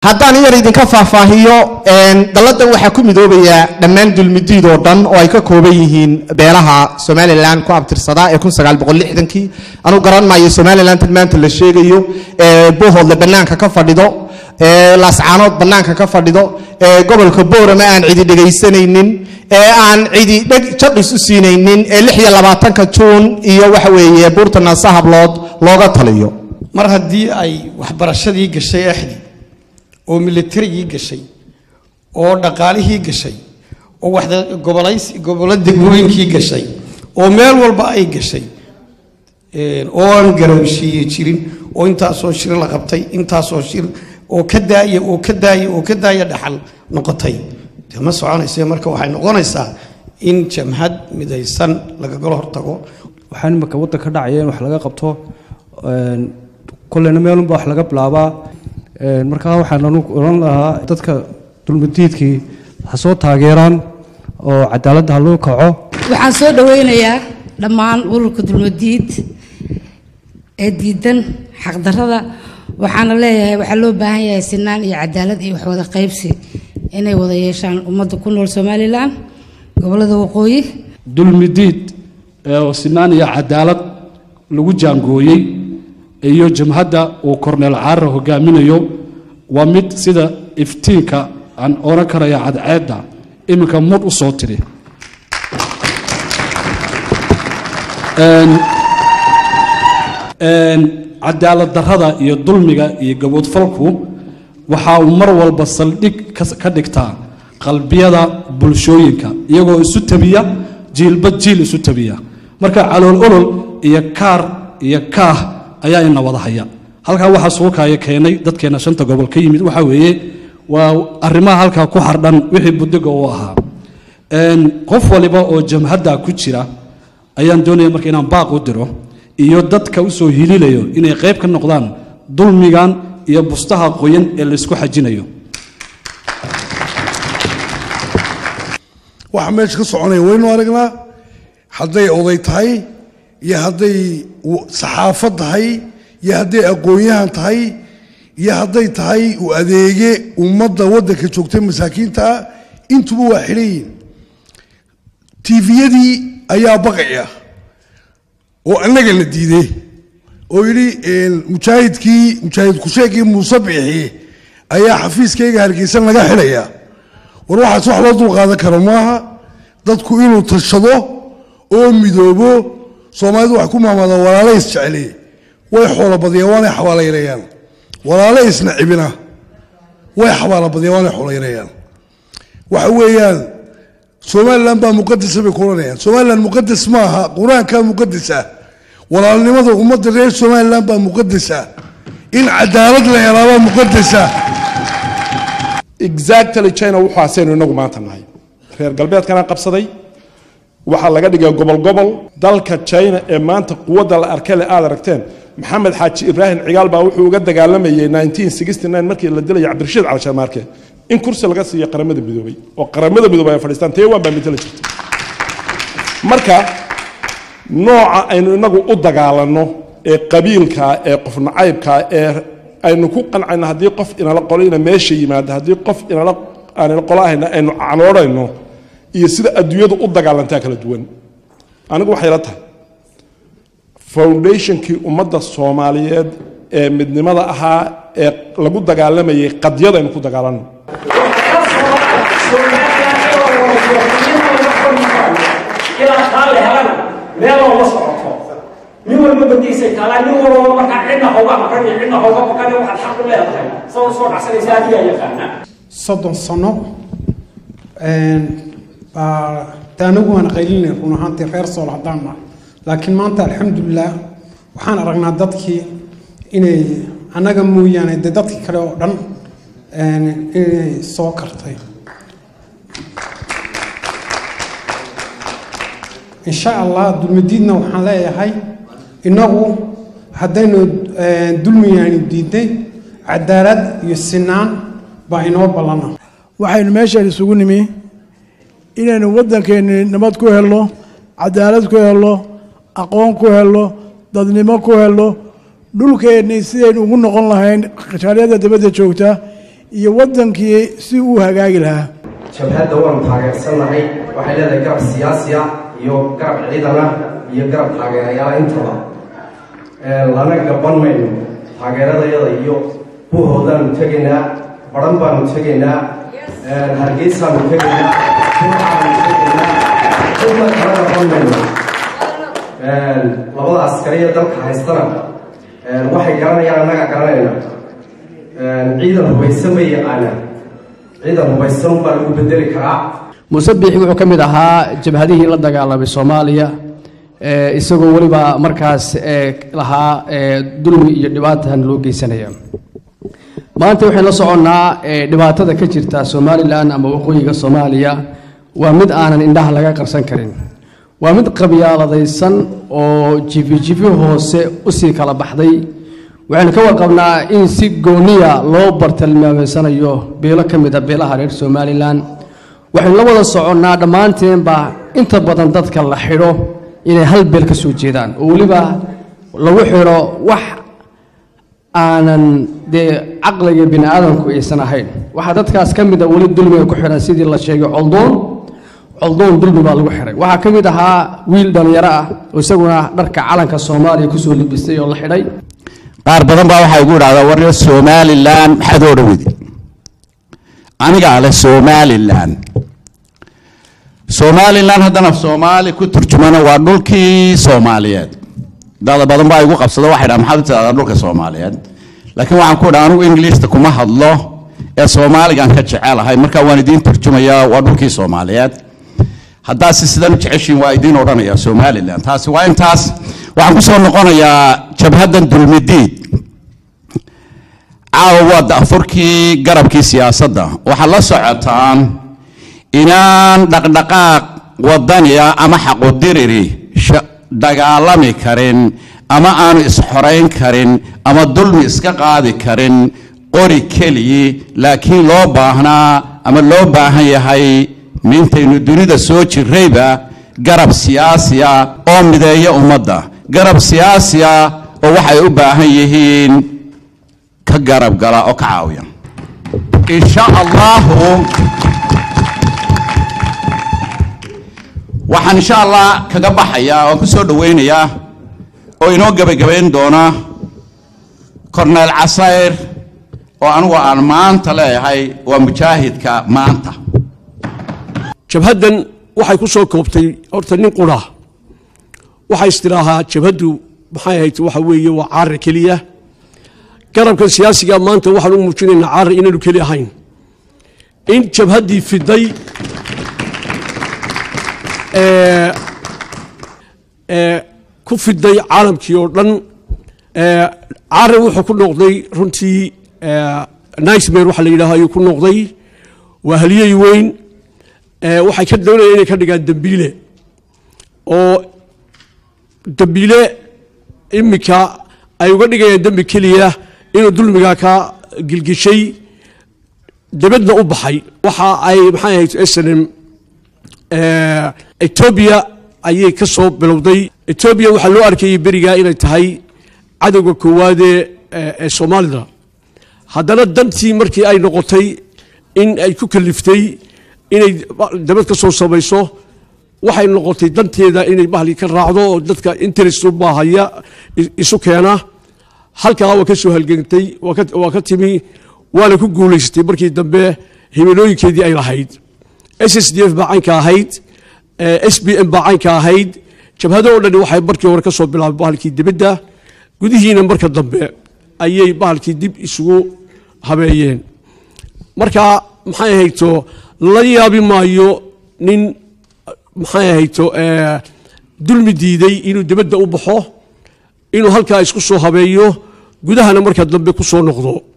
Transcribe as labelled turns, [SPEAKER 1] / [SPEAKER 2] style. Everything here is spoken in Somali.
[SPEAKER 1] haddaan yar idinka faahfaahiyo daladan waxaa ku midoobaya dhammaan dulmidiid oo dhan oo ay ka kooban yihiin beelaha Somaliland ku abtirsada ee 1960kii anu garan maayo Somaliland maanta la sheegayo bohol banaanka ka fadhido laascaanood banaanka ka fadhido gobolka Boorama aan cidi dhageysanaynin aan cidi jadis u siinaynin 26ka Juun iyo waxa weeye buurtana sahablood looga taliyo
[SPEAKER 2] mar haddii ay waxbarashadii gashay axdi oo military gashay oo dhaqaalihii gashay oo waxda gobolada degmooyinkii gashay oo meel walba ay gashay oo aan garawshiye jirin oo intaasoo shir la qabtay intaasoo shir oo ka daaya dhaxal noqotay ma soconaysa marka waxay noqonaysaa in jamhad midaysan laga galo hortago
[SPEAKER 3] waxaan marka wadda ka dhacayeen wax laga qabto kullena meel wax laga bilaabaa marka waxaan oran lahaa dadka dulmidiidkii ha soo taageeraan oo cadaaladda ha loo kaco
[SPEAKER 4] waxaan soo dhaweynayaa dhammaan ururka dulmidiid ee diidan xaqdarrada waxaana leeyahay waxaa loo baahan yahay sinaan iyo cadaalad iyo wax wada qaybsi inay wada yeeshaan ummadda ku nool Somaliland gobolada waqooyi
[SPEAKER 5] dulmidiid oo sinaan iyo cadaalad lagu jaangooyay iyo jamhadda oo Cornel Caara hogaaminayo waa mid sida iftiinka aan oran karaya cadceedda iminka mud u soo tiri cadaalad darrada iyo dulmiga iyo gaboodfalku waxa uu mar walba saldhig ka dhigtaa qalbiyada bulshooyinka iyagoo isu tabiya jiilba jiil isu tabiya marka calool olol iyo kaar iyo kaah ayaa ina wada haya halka waxa soo kaaya keenay dadkeena shanta gobol ka yimid waxa weeye waa arrimaha halka ku xardhan wixii budiga oo ahaa qof waliba oo jamhadda ku jira ayaan doonaya marka inaan baaq u diro iyo dadka u soo hililayo inay qayb ka noqdaan dulmigan iyo bustaha qoyan ee la isku xajinayo
[SPEAKER 6] waxa meesha ka soconaya waynu aragnaa hadday oday tahay iyo hadday saxaafad tahay iyo hadday aqoonyahan tahay iyo hadday tahay u adeege ummadda waddanka joogtay masaakiinta intuba waa xilayiin tviyadii ayaa baqaya oo annaga la diiday oo yidhi mujaahid kusheegii muuse bixi ayaa xafiiskayga hargeysan laga xidhaya war waxaas wax loo dulqaadan karo maaha dadku inuu tashado oo midoobo Soomaalidu wax ku maamada walaalays jeceli way xoolo badiyaan waana xawaala yareeyaan walaalaysna cibina way xawaala badiyaan waana xoolo yareeyaan waxa weeyaan Somaliland baa muqaddas bay kulanayaan Somaliland muqaddas maaha quraanka muqaddasa walaalnimada ummadda reer Somaliland baa muqaddasa in cadaalad la helo muqaddasa
[SPEAKER 7] exactly China waxa seen inagu maanta nahay reer galbeedkana qabsaday waxa laga dhigay gobol dalka China ee maanta quwadda la arkay aad aragteen Maxamed Xaaji Ibrahim Cigaal baa wuxuu uga dagaalamayay 1969 markii la dilay Cabdirashiid Cali Sharmaarke in kursi laga siiyay qaramada midoobay oo qaramada midoobay ay fadhiistaan Taiwan baa midla jirtay marka nooca aynu inagu u dagaalano ee qabiilka ee qof nacaybka ee aynu ku qancayna hadii qof inala qolina meesha yimaado hadii qof inala aan qolaahayna aynu canoorayno iyo sida adduunyadu u dagaalantaa kala duwan anigu waxay la tahay foundationkii ummadda Soomaaliyeed ee midnimada ahaa ee lagu dagaalamayay qadyada aynu ku dagaalano
[SPEAKER 8] من وين بدي سيكالا من وين ما كان عندنا هوا ما كان عندنا هوا ما كان واحد حق لا يخلي صور عسل سادية يا خالنا
[SPEAKER 9] صدق صنع تانوه أنا قليلين كنا هانتي خير صول عدامة لكن ما أنت الحمد لله وحنا رجعنا ضدك إني أنا جمو يعني ضدك كلو دم إني سوكرتي إن شاء الله دول مدينة وحنلاقي هاي إنه هدينا دول يعني جديدة عدالة يسنان بينه بلنا
[SPEAKER 10] waxaynu meesha isugu nimi inaynu waddankeena nabad ku helo cadaalad ku helo aqoon ku helo dadnimo ku helo dhulkeena sideen ugu noqon lahayn qashariyada dibadda joogta iyo waddankii si uu hagaagi lahaa
[SPEAKER 11] jabhadda waanu taageersannahay waxay leedahay garab siyaasi ah iyo garab ciidan ah iyo garab taageerayaal intaba lana gaban mayno taageeradayada iyo buuhoodaanu tegaynaa baran baanu tegaynaa hargeysaanu tegaynaa jumcaanu tegaynaa cidna kala gaban mayno labada askariya dalka haystana waxay garanayaan annaga garanayna ciidan hubaysan bay yaqaanaan ciidan hubaysan baa lagu bedeli karaa
[SPEAKER 12] muuse biixi wuxuu ka mid ahaa jabhadihii la dagaalamay Soomaaliya isagoo waliba markaas lahaa dulmi iyo dhibaatahan loo geysanaya maanta waxay la soconaa dhibaatada ka jirta Soomaaliland ama waqooyiga Soomaaliya waa mid aanan indhaha laga qarsan karin waa mid qabyaaladaysan oo jifi hoose u sii kala baxday waxaan ka warqabnaa in si gooniya loo bartilmaameysanayo beelo ka mid ah beelaha reer Soomaaliland waxaan la wada soconaa dhammaanteenba inta badan dadka la xidho inay hal beel ka soo jeedaan oo waliba lagu xidho wax aanan aqliga bini'aadamku aysan ahayn waxa dadkaas ka mid ah wali dulmiga ku xidhan sidii la sheegay coldoon dulmi baa lagu xiray waxa ka mid ahaa wiil dhalinyaro ah oo isaguna dharka calanka Soomaaliya ku soo libistay oo la xidhay
[SPEAKER 13] qaar badan baa waxa ugu dhacdaa warna Soomaaliland maxaad oo dhawid aniga ala Soomaaliland haddana Soomaali ku turjumana waa dhulkii Soomaaliyeed dad badan baa igu qabsada waxa dhahay maxaad taada dhulka Soomaaliyeed laakiin waxaan ku dhahay anigu Ingiriiska kuma hadlo ee Soomaaligan ka jecelahay marka waan idin turjumayaa waa dhulkii Soomaaliyeed hadda sidan jeceshiin waa idin oranaya Soomaaliland taasi waa intaas waxaan ku soo noqonayaa jabhadan dulmidiid عاود أفركي قربكي سياسة وحلا سعتان إنان دقدقاق وضانيا أما حق الدريري دقالامي كارين أما آن إسحرين كارين أما الظلم إسكاقادي كارين قوري كلي لكن لو باهنا أما لو باهي هاي من تينو دونيدا سوچي ريبا قرب سياسيا أو مدايا أمدا قرب سياسيا ووحي أباهيهين كقرب قراء وكعاوية إن شاء الله وحن إن شاء الله كقبحيا وكسور دوينيا وإنو قبين دونا كورنيل عصير وأنو أرمان تلاي هاي ومجاهد كمانتا
[SPEAKER 14] جبهدن waxay ku soo koobtay horta nin qura waxay istiraaha jabhadu maxay ahayd waxa weeye waa caar kaliya garabka siyaasiga maanta waxaan u muujinaynaa caar inaanu kaliya ahayn in jabhadii fiday ku fiday caalamkii oo dhan caar wuxuu ku noqday runtii nightmare waxa la yiraahdo ku noqday waa haliyay weyn waxay ka doonayeen inay ka dhigaan dambiile oo dambiile imika ay uga dhigayaan dambi keliya inuu dulmiga ka gilgishay dibadna u baxay waxa ay maxay ahayd SNM Ethiopia ayay ka soo bilowday Ethiopia waxa loo arkayay beriga inay tahay cadawga koowaad ee Soomaalida haddana dantii markii ay noqotay in ay ku kaliftay inay dabad ka soo samayso waxay noqotay danteeda inay bahli ka raacdo oo dadka interest u baahaya isu keena halkaa waa ka soo halgantay waa ka timi waana ku guulaystay markii dambe himilooyinkeedii ay lahayd SSDF baa caynka ahayd SPM baa caynka ahayd jabhado oo dhan waxay markii hore ka soo bilaabay bahalkii dibadda gudihiina marka dambe ayay bahalkii dib isugu habeeyeen marka maxay hayto la yaabi maayo nin maxay hayto dulmi diiday inuu dibadda u baxo inuu halkaa isku soo habeeyo gudahana marka dambe ku soo noqdo